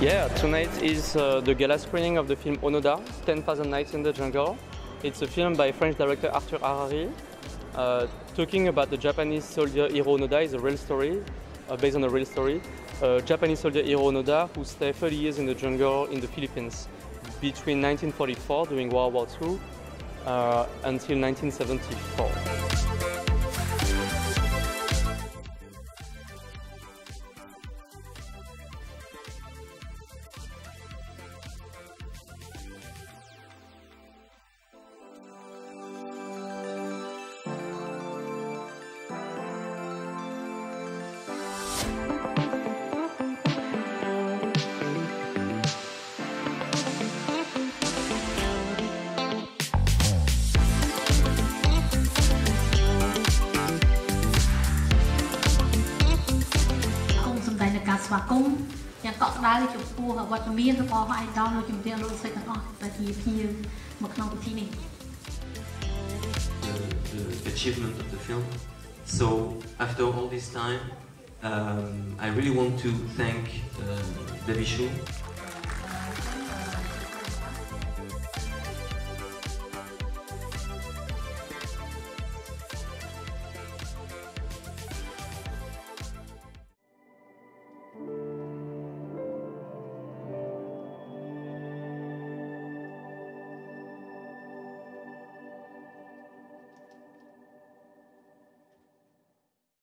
Yeah, tonight is the gala screening of the film Onoda, 10,000 Nights in the Jungle. It's a film by French director Arthur Harari, talking about the Japanese soldier Hiro Onoda. Is a real story, based on a real story. Japanese soldier Hiro Onoda who stayed 30 years in the jungle in the Philippines between 1944 during World War II until 1974. The achievement of the film. So after all this time, I really want to thank David Chou